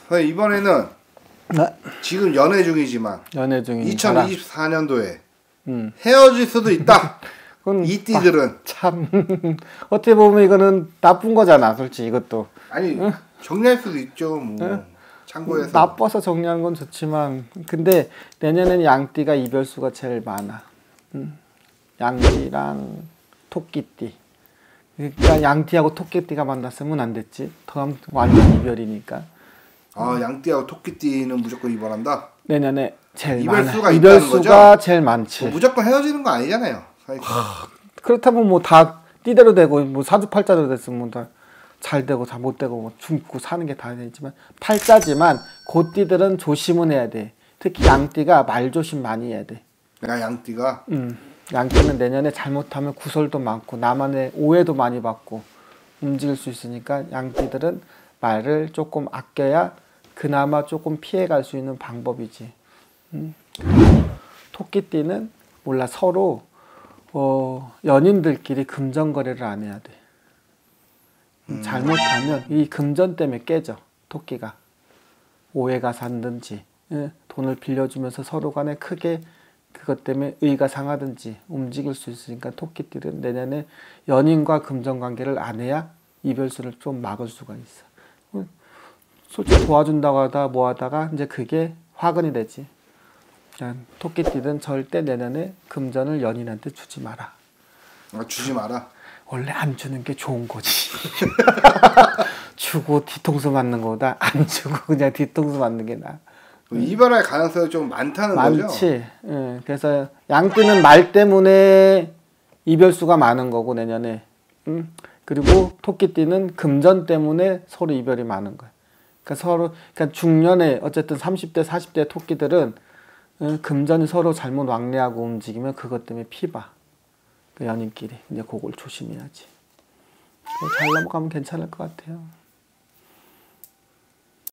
선생님 이번에는 네. 지금 연애 중이지만 연애 중인 2024년도에 헤어질 수도 있다. 이 띠들은 참 어떻게 보면 이거는 나쁜 거잖아, 솔직히 이것도. 아니 정리할 수도 있죠. 뭐 참고해서 나빠서 정리하는 건 좋지만 근데 내년에는 양띠가 이별수가 제일 많아. 양띠랑 토끼띠. 그러니까 양띠하고 토끼띠가 만났으면 안 됐지. 더 완전 이별이니까. 아 양띠하고 토끼띠는 무조건 이별한다. 내년에 제일 이별수가 많아. 있다는 이별수가 거죠? 제일 많지. 뭐 무조건 헤어지는 거 아니잖아요. 그렇다면 뭐 다 띠대로 되고 뭐 사주팔자대로 됐으면 뭐 다 잘 되고 다 못 되고 뭐 죽고 사는 게 다 되지만 팔자지만 그 띠들은 조심은 해야 돼. 특히 양띠가 말 조심 많이 해야 돼. 야 양띠가. 양띠는 내년에 잘못하면 구설도 많고 나만의 오해도 많이 받고 움직일 수 있으니까 양띠들은 말을 조금 아껴야 그나마 조금 피해갈 수 있는 방법이지. 토끼띠는 몰라 서로 연인들끼리 금전 거래를 안 해야 돼. 잘못하면 이 금전 때문에 깨져. 토끼가 오해가 산든지 돈을 빌려주면서 서로 간에 크게 그것 때문에 의가 상하든지 움직일 수 있으니까 토끼띠는 내년에 연인과 금전 관계를 안 해야 이별수를 좀 막을 수가 있어. 솔직히 도와준다고 하다 뭐 하다가 이제 그게 화근이 되지. 토끼띠는 절대 내년에 금전을 연인한테 주지 마라. 주지 마라. 원래 안 주는 게 좋은 거지. 주고 뒤통수 맞는 거보다 안 주고 그냥 뒤통수 맞는 게 나아. 이별할 가능성이 좀 많다는 거죠? 많지. 그래서 양띠는 말 때문에 이별수가 많은 거고 내년에. 그리고 토끼띠는 금전 때문에 서로 이별이 많은 거야. 그러니까 중년에 어쨌든 30대 40대 토끼들은 금전이 서로 잘못 왕래하고 움직이면 그것 때문에 피봐. 그 연인끼리. 이제 그걸 조심해야지. 잘 넘어가면 괜찮을 것 같아요.